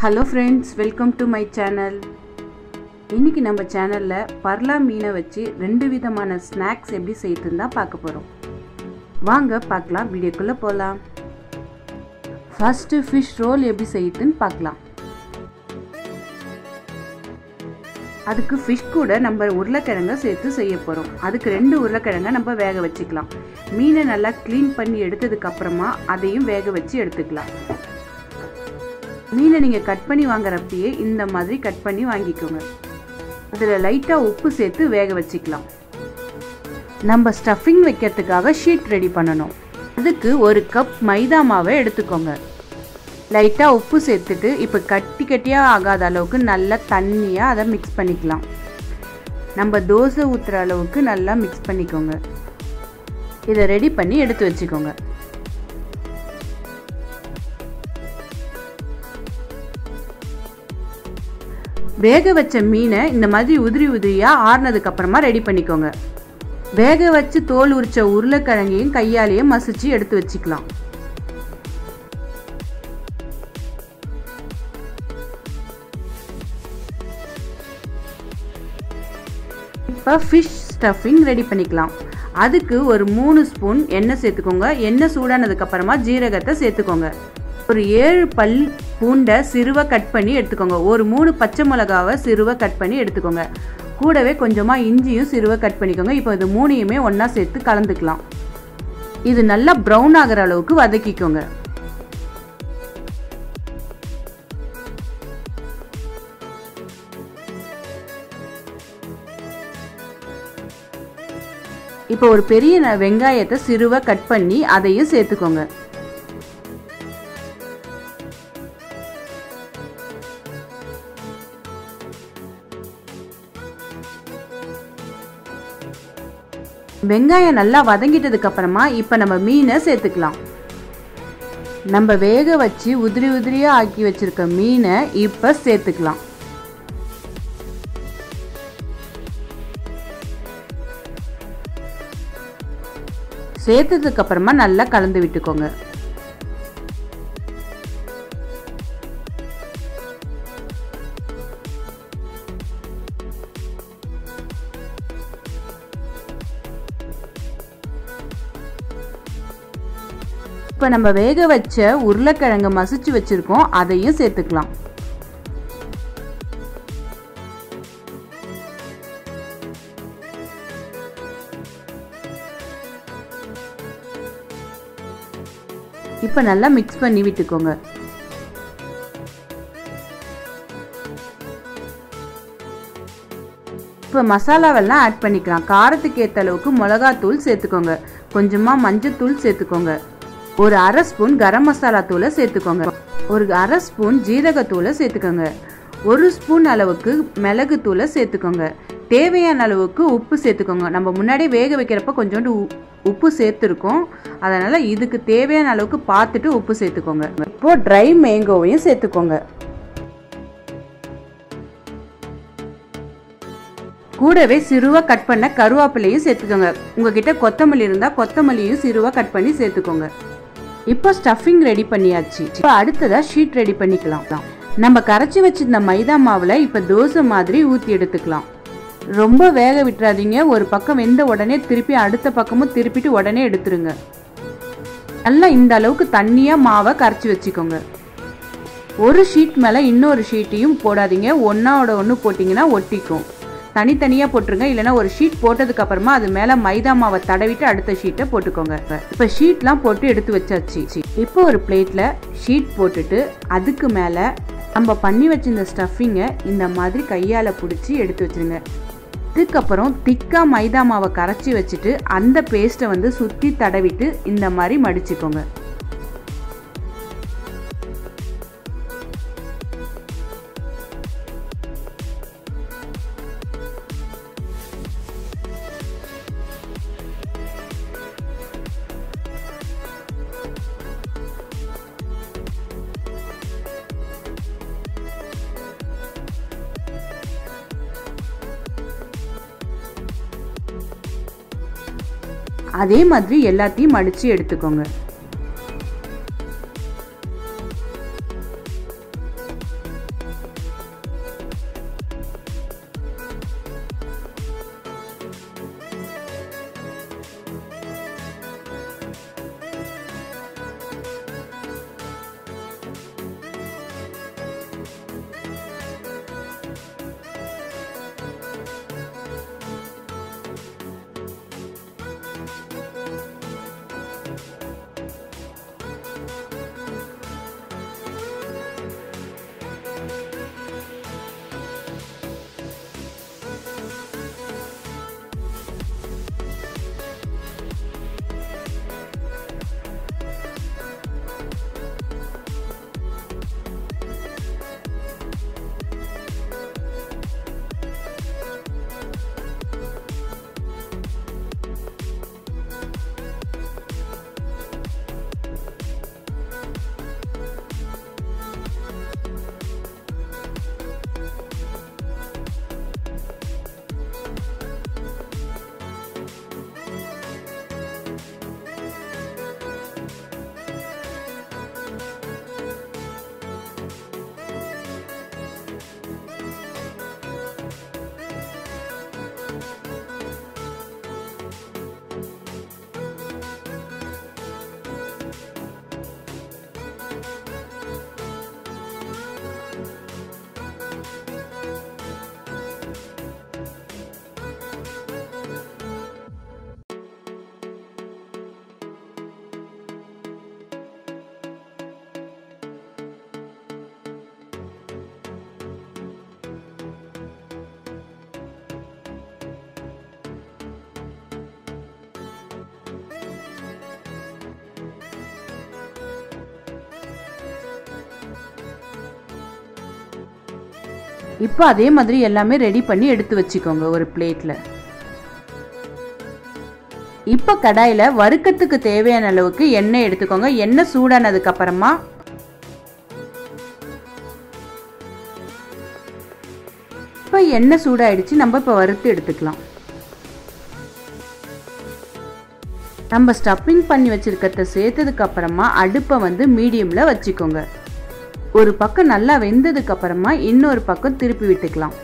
Hello friends, welcome to my channel. இன்னைக்கு நம்ம சேனல்ல பர்லா மீனை வச்சு ரெண்டு விதமான ஸ்நாக்ஸ் எப்படி செய்யறதுன்னு தான் பார்க்க போறோம். வாங்க பார்க்கலாம், வீடியோக்குள்ள போலாம். ஃபர்ஸ்ட் ஃபிஷ் ரோல் எப்படி செய்யறதுன்னு பார்க்கலாம். அதுக்கு ஃபிஷ் கூட நம்ம உருளைக்கிழங்க சேர்த்து செய்ய போறோம். அதுக்கு ரெண்டு உருளைக்கிழங்க நம்ம வேக வச்சுக்கலாம். மீனை நல்லா க்ளீன் பண்ணி எடுத்ததுக்கு அப்புறமா அதையும் வேக வச்சு எடுத்துக்கலாம். மீனை நீங்கள் கட் பண்ணி வாங்குறப்பயே இந்த மாதிரி கட் பண்ணி வாங்கிக்கோங்க. அதில் லைட்டாக உப்பு சேர்த்து வேக வச்சுக்கலாம். நம்ம ஸ்டஃபிங் வைக்கிறதுக்காக ஷீட் ரெடி பண்ணணும். அதுக்கு ஒரு கப் மைதா மாவை எடுத்துக்கோங்க. லைட்டாக உப்பு சேர்த்துட்டு இப்போ கட்டி கட்டியாக ஆகாத அளவுக்கு நல்லா தண்ணியாக அதை மிக்ஸ் பண்ணிக்கலாம். நம்ம தோசை ஊற்றுற அளவுக்கு நல்லா மிக்ஸ் பண்ணிக்கோங்க. இதை ரெடி பண்ணி எடுத்து வச்சுக்கோங்க. வேக வச்ச மீனை இந்த மாதிரி உதிரி உதிரியாக ஆறுனதுக்கு அப்புறமா ரெடி பண்ணிக்கோங்க. வேக வச்சு தோல் உரிச்ச உருளைக்கிழங்கையும் கையாலேயே மசிச்சு எடுத்து வச்சுக்கலாம். இப்போ ஃபிஷ் ஸ்டஃபிங் ரெடி பண்ணிக்கலாம். அதுக்கு ஒரு 3 ஸ்பூன் எண்ணெய் சேர்த்துக்கோங்க. எண்ணெய் சூடானதுக்கு அப்புறமா ஜீரகத்தை சேர்த்துக்கோங்க. ஒரு 7 பல் பூண்டை சிறுவை கட் பண்ணி எடுத்துக்கோங்க. ஒரு 3 பச்சை மிளகாவை சிறுவை கட் பண்ணி எடுத்துக்கோங்க. கூடவே கொஞ்சமாக இஞ்சியும் சிறுவை கட் பண்ணிக்கோங்க. இப்போ இது மூணையுமே ஒன்றா சேர்த்து கலந்துக்கலாம். இது நல்லா ப்ரௌன் ஆகிற அளவுக்கு வதக்கிக்கோங்க. இப்போ ஒரு பெரிய வெங்காயத்தை சிறுவை கட் பண்ணி அதையும் சேர்த்துக்கோங்க. வெங்காயம் நல்லா வதங்கிட்டதுக்கு அப்புறமா இப்போ நம்ம மீனை சேர்த்துக்கலாம். நம்ம வேக வச்சு உதிரி உதிரியாக ஆக்கி வச்சிருக்க மீனை இப்போ சேர்த்துக்கலாம். சேர்த்ததுக்கு அப்புறமா நல்லா கலந்து விட்டுக்கோங்க. இப்போ நம்ம வேக வச்ச உருளைக்கிழங்கு மசிச்சு வச்சிருக்கோம், அதையும் சேர்த்துக்கலாம். இப்போ நல்லா மிக்ஸ் பண்ணி விட்டுக்கோங்க. இப்போ மசாலாவெல்லாம் ஆட் பண்ணிக்கலாம். காரத்துக்கு ஏற்ற அளவுக்கு மிளகாத்தூள் சேர்த்துக்கோங்க. கொஞ்சமாக மஞ்சத்தூள் சேர்த்துக்கோங்க. ஒரு 1/2 ஸ்பூன் கரம் மசாலா தூளை சேர்த்துக்கோங்க. ஒரு 1/2 ஸ்பூன் ஜீரகத்தூளை சேர்த்துக்கோங்க. 1 ஸ்பூன் அளவுக்கு மிளகு தூளை சேர்த்துக்கோங்க. தேவையான அளவுக்கு உப்பு சேர்த்துக்கோங்க. நம்ம முன்னாடி வேக வைக்கிறப்ப கொஞ்சோண்டு உப்பு சேர்த்துருக்கோம், அதனால இதுக்கு தேவையான அளவுக்கு பார்த்துட்டு உப்பு சேர்த்துக்கோங்க. இப்போ ட்ரை மேங்கோவையும் சேர்த்துக்கோங்க. கூடவே சிறுவா கட் பண்ண கருவேப்பிலையும் சேர்த்துக்கோங்க. உங்ககிட்ட கொத்தமல்லி இருந்தால் கொத்தமல்லியும் சிறுவா கட் பண்ணி சேர்த்துக்கோங்க. இப்போ ஸ்டஃபிங் ரெடி பண்ணியாச்சு. இப்போ அடுத்ததா ஷீட் ரெடி பண்ணிக்கலாம். நம்ம கரைச்சி வச்சிருந்த மைதா மாவுல இப்போ தோசை மாதிரி ஊற்றி எடுத்துக்கலாம். ரொம்ப வேக விட்டுறாதீங்க. ஒரு பக்கம் வெந்த உடனே திருப்பி அடுத்த பக்கமும் திருப்பிட்டு உடனே எடுத்துருங்க. நல்லா இந்த அளவுக்கு தண்ணியா மாவை கரைச்சி வச்சுக்கோங்க. ஒரு ஷீட் மேல இன்னொரு ஷீட்டையும் போடாதீங்க. ஒன்னோட ஒன்று போட்டிங்கன்னா ஒட்டிக்கும். தனித்தனியாக போட்டுருங்க. இல்லைனா ஒரு ஷீட் போட்டதுக்கு அப்புறமா அது மேலே மைதா மாவை தடவிட்டு அடுத்த ஷீட்டை போட்டுக்கோங்க. இப்போ ஷீட்லாம் போட்டு எடுத்து வச்சாச்சு. இப்போ ஒரு பிளேட்டில் ஷீட் போட்டுட்டு அதுக்கு மேலே நம்ம பண்ணி வச்சிருந்த ஸ்டஃபிங்கை இந்த மாதிரி கையால் பிடிச்சி எடுத்து வச்சுருங்க. இதுக்கப்புறம் திக்காக மைதா மாவை கரைச்சி வச்சுட்டு அந்த பேஸ்ட்டை சுற்றி தடவிட்டு இந்த மாதிரி மடிச்சுக்கோங்க. அதே மாதிரி எல்லாத்தையும் மடிச்சு எடுத்துக்கோங்க. இப்போ அதே மாதிரி எல்லாமே ரெடி பண்ணி எடுத்து வச்சுக்கோங்க ஒரு பிளேட்ல. இப்போ கடாயில வறுக்கத்துக்கு தேவையான அளவுக்கு எண்ணெய் எடுத்துக்கோங்க. எண்ணெய் சூடானதுக்கு அப்புறமா இப்போ எண்ணெய் சூடாயிடுச்சு. நம்ம இப்போ வறுத்து எடுத்துக்கலாம். நம்ம ஸ்டஃபிங் பண்ணி வச்சிருக்கிறத சேர்த்ததுக்கு அப்புறமா அடுப்பை வந்து மீடியம்ல வச்சுக்கோங்க. ஒரு பக்கம் நல்லா வெந்ததுக்கு அப்புறமா இன்னொரு பக்கம் திருப்பி விட்டுக்கலாம்.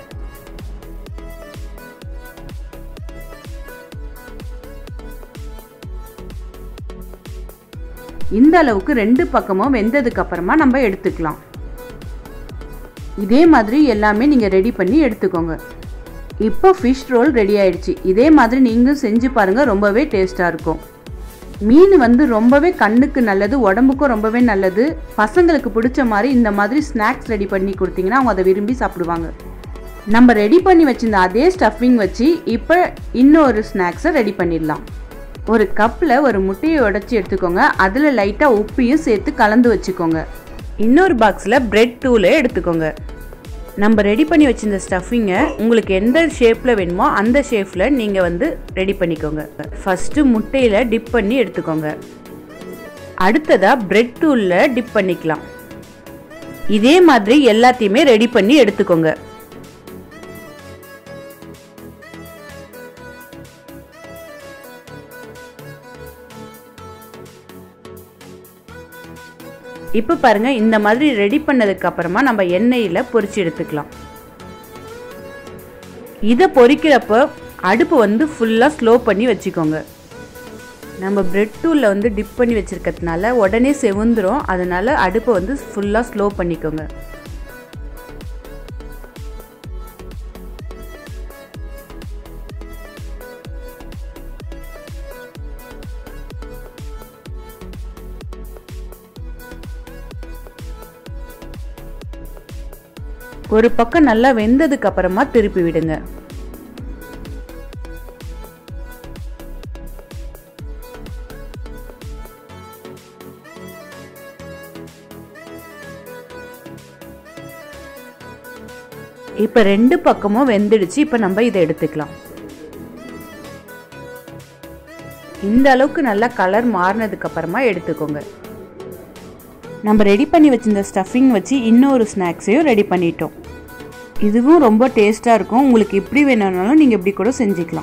இந்த அளவுக்கு ரெண்டு பக்கமும் வெந்ததுக்கு அப்புறமா நம்ம எடுத்துக்கலாம். இதே மாதிரி எல்லாமே நீங்க ரெடி பண்ணி எடுத்துக்கோங்க. இப்போ ஃபிஷ் ரோல் ரெடி ஆயிடுச்சு. இதே மாதிரி நீங்களும் செஞ்சு பாருங்க, ரொம்பவே டேஸ்டா இருக்கும். மீன் வந்து ரொம்பவே கண்ணுக்கு நல்லது, உடம்புக்கும் ரொம்பவே நல்லது. பசங்களுக்கு பிடிச்ச மாதிரி இந்த மாதிரி ஸ்நாக்ஸ் ரெடி பண்ணி கொடுத்தீங்கன்னா அவங்க அதை விரும்பி சாப்பிடுவாங்க. நம்ம ரெடி பண்ணி வச்சிருந்த அதே ஸ்டஃபிங் வச்சு இப்போ இன்னொரு ஸ்நாக்ஸை ரெடி பண்ணிடலாம். ஒரு கப்பில் ஒரு முட்டையை உடைச்சி எடுத்துக்கோங்க. அதில் லைட்டாக உப்பையும் சேர்த்து கலந்து வச்சுக்கோங்க. இன்னொரு பாக்ஸில் பிரெட் தூளை எடுத்துக்கோங்க. நம்ம ரெடி பண்ணி வச்சிருந்த ஸ்டஃபிங்கை உங்களுக்கு எந்த ஷேப்பில் வேணுமோ அந்த ஷேப்பில் நீங்கள் வந்து ரெடி பண்ணிக்கோங்க. ஃபஸ்ட்டு முட்டையில் டிப் பண்ணி எடுத்துக்கோங்க. அடுத்ததாக பிரெட் தூளில் டிப் பண்ணிக்கலாம். இதே மாதிரி எல்லாத்தையுமே ரெடி பண்ணி எடுத்துக்கோங்க. இப்போ பாருங்க, இந்த மாதிரி ரெடி பண்ணதுக்கு அப்புறமா நம்ம எண்ணெயில் பொரிச்சு எடுத்துக்கலாம். இதை பொரிக்கிறப்ப அடுப்பு வந்து ஃபுல்லாக ஸ்லோ பண்ணி வச்சுக்கோங்க. நம்ம பிரெட் டூலில் வந்து டிப் பண்ணி வச்சிருக்கிறதுனால உடனே செவுந்துரும். அதனால அடுப்பை வந்து ஃபுல்லாக ஸ்லோ பண்ணிக்கோங்க. ஒரு பக்கம் நல்லா வெந்ததுக்கு அப்புறமா திருப்பி விடுங்க. இப்ப ரெண்டு பக்கமும் வெந்துடுச்சு. இப்ப நம்ம இதை எடுத்துக்கலாம். இந்த அளவுக்கு நல்லா கலர் மாறினதுக்கு அப்புறமா எடுத்துக்கோங்க. நம்ம ரெடி பண்ணி வச்சிருந்த ஸ்டஃபிங் வச்சு இன்னொரு ஸ்நாக்ஸையும் ரெடி பண்ணிட்டோம். இதுவும் ரொம்ப டேஸ்ட்டாக இருக்கும். உங்களுக்கு இப்படி வேணும்னாலும் நீங்கள் இப்படி கூட செஞ்சுக்கலாம்.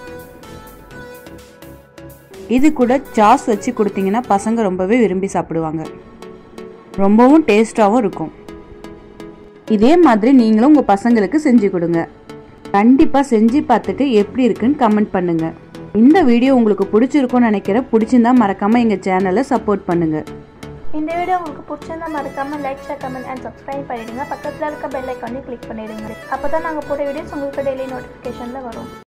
இது கூட சாஸ் வச்சு கொடுத்தீங்கன்னா பசங்க ரொம்பவே விரும்பி சாப்பிடுவாங்க. ரொம்பவும் டேஸ்ட்டாகவும் இருக்கும். இதே மாதிரி நீங்களும் உங்கள் பசங்களுக்கு செஞ்சு கொடுங்க. கண்டிப்பாக செஞ்சு பார்த்துட்டு எப்படி இருக்குன்னு கமெண்ட் பண்ணுங்கள். இந்த வீடியோ உங்களுக்கு பிடிச்சிருக்கும்னு நினைக்கிறேன். பிடிச்சிருந்தா மறக்காமல் எங்கள் சேனலை சப்போர்ட் பண்ணுங்கள். இந்த வீடியோ உங்களுக்கு பிடிச்சிருந்தா மறக்காம like, share, comment and subscribe பண்ணிடுங்க. பக்கத்தில் இருக்க பெல் ஐக்கானையும் கிளிக் பண்ணிடுங்க. அப்போ தான் நாங்கள் போட்ட வீடியோஸ் உங்களுக்கு டெய்லி நோட்டிஃபிகேஷனில் வரும்.